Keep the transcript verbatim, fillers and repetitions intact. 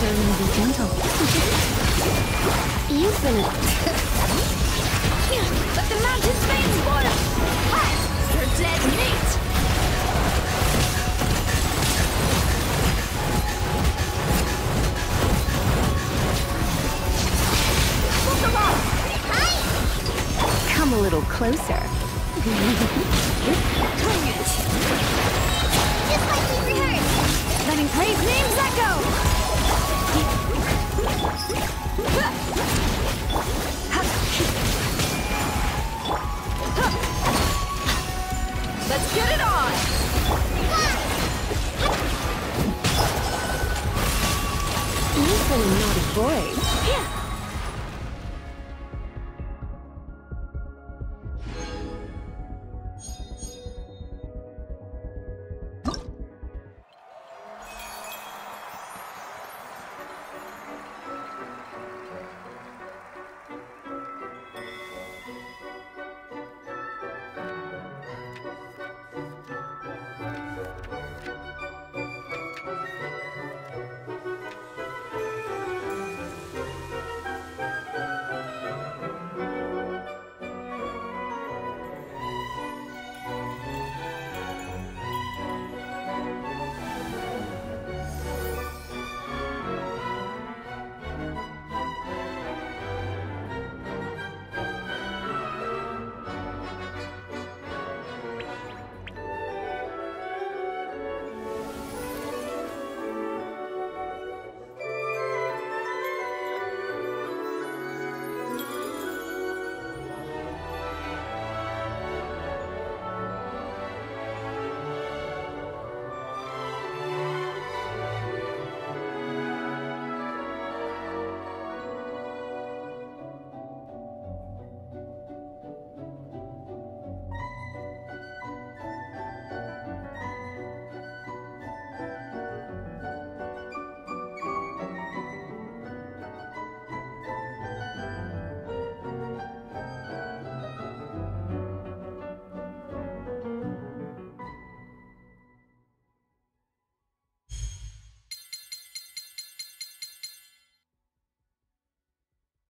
learning to be gentle. You've been a... Let the mountains veins water! Ha! You're dead meat! Come a little closer. Just like we rehearsed! Letting praise names echo! Let's get it on! You've been a naughty boy. Yeah.